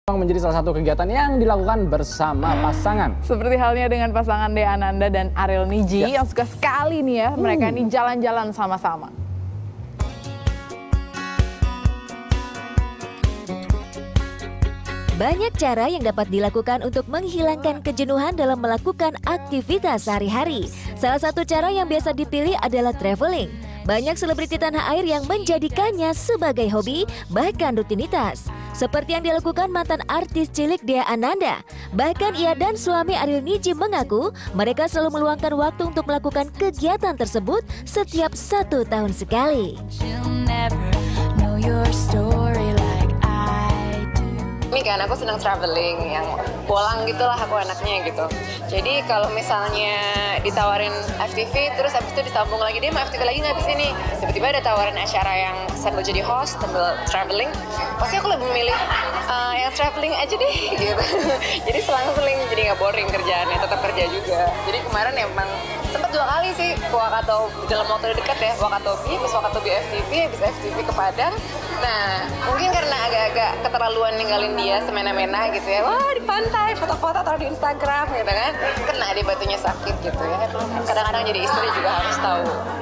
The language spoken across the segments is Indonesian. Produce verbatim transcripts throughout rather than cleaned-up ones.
Menjadi salah satu kegiatan yang dilakukan bersama pasangan. Seperti halnya dengan pasangan Dea Ananda dan Ariel Niji ya. yang suka sekali nih ya hmm. mereka ini jalan-jalan sama-sama. Banyak cara yang dapat dilakukan untuk menghilangkan kejenuhan dalam melakukan aktivitas sehari-hari. Salah satu cara yang biasa dipilih adalah traveling. Banyak selebriti tanah air yang menjadikannya sebagai hobi, bahkan rutinitas. Seperti yang dilakukan mantan artis cilik Dea Ananda. Bahkan ia dan suami Ariel Niji mengaku mereka selalu meluangkan waktu untuk melakukan kegiatan tersebut setiap satu tahun sekali. Ini kan aku senang traveling, yang pulang gitulah aku anaknya gitu. Jadi kalau misalnya ditawarin F T V, terus habis itu disambung lagi, dia mau F T V lagi nggak di sini. Tiba-tiba ada tawaran acara yang sambil jadi host, sambil traveling. Pasti aku lebih memilih uh, yang traveling aja deh gitu. Jadi selang-seling, jadi nggak boring kerjaannya, tetap kerja juga. Jadi kemarin emang sempat dua kali sih ke Wakatobi dalam waktu dekat ya, Wakatobi, habis Wakatobi F T V, habis F T V ke Padang. Nah, mungkin karena agak-agak keterlaluan ninggalin dia semena-mena gitu ya. Wah, di pantai, foto-foto taruh di Instagram gitu kan. Kena dia batunya sakit gitu ya. Kadang-kadang jadi istri juga harus tahu.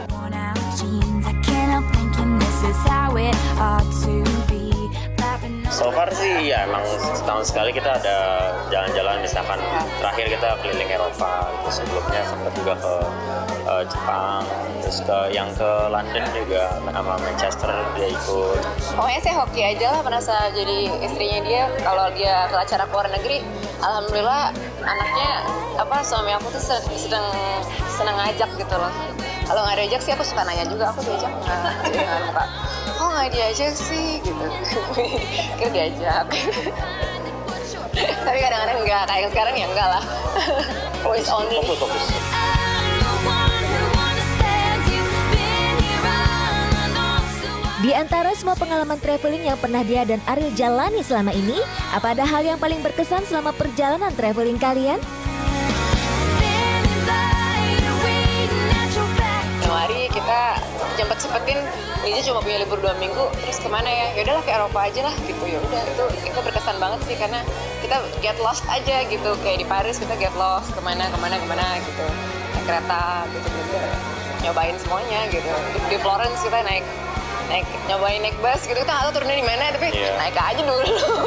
So far sih ya emang setahun sekali kita ada jalan-jalan, misalkan terakhir kita keliling Eropa, terus sebelumnya sempat juga ke uh, Jepang, terus ke yang ke London juga sama Manchester dia ikut. Pokoknya saya hoki aja lah, merasa jadi istrinya dia. Kalau dia ke acara keluar negeri, alhamdulillah anaknya apa suami aku tuh sedang senang ngajak gitu loh. Kalau nggak diajak sih aku suka nanya juga, aku diajak nggak? Jadi nggak lupa. Oh nggak diajak sih gitu. Kira diajak. Tapi kadang-kadang enggak, kayak sekarang ya enggak lah. Always only. Fokus, fokus. Di antara semua pengalaman traveling yang pernah dia dan Ariel jalani selama ini, apa ada hal yang paling berkesan selama perjalanan traveling kalian? Januari kita cepet-cepetin, Niji cuma punya libur dua minggu, terus kemana ya? Ya udahlah ke Eropa aja lah gitu. Ya udah itu itu berkesan banget sih, karena kita get lost aja gitu. Kayak di Paris kita get lost, kemana kemana kemana gitu, naik kereta gitu gitu, nyobain semuanya gitu. Di, di Florence kita naik naik nyobain naik bus gitu, kita nggak tahu turunnya di mana, tapi yeah. naik aja dulu.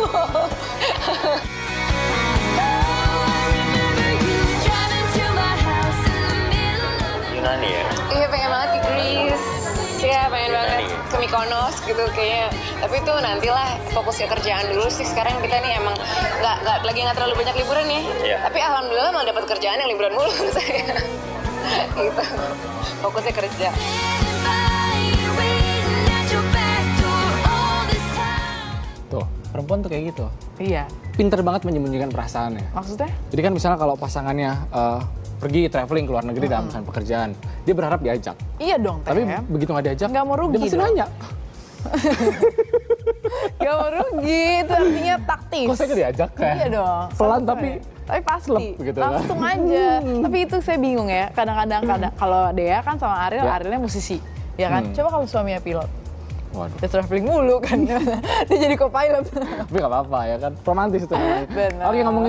Yunani ya? Iya, pengen banget ke Greece. Iya, pengen Yunani. banget ke Mykonos gitu kayaknya. Tapi itu nantilah, fokus ke kerjaan dulu sih. Sekarang kita nih emang nggak nggak lagi nggak terlalu banyak liburan nih. Yeah. Tapi alhamdulillah malah dapat kerjaan yang liburan mulu saya. Gitu. Fokusnya kerja. Tuh, perempuan tuh kayak gitu. Iya. Pinter banget menyembunyikan perasaannya. Maksudnya? Jadi kan misalnya kalau pasangannya uh, pergi traveling ke luar negeri dalam misalnya pekerjaan, dia berharap diajak. Iya dong, Tapi Tem. begitu nggak diajak, nggak mau rugi dia pasti dong. nanya. Gak mau rugi, itu artinya taktis. Kok saya nggak diajak kan? Iya dong. Pelan tapi tapi pasti slep, gitu kan? langsung aja. Tapi itu saya bingung ya. Kadang-kadang kadang, kalau Dea kan sama Ariel, ya. Arielnya musisi, ya kan. Hmm. Coba kalau suaminya pilot. Waduh. Dia traveling mulu kan. Dia jadi co-pilot. Tapi nggak apa-apa ya kan, romantis itu. Benar. Oke, ngomongin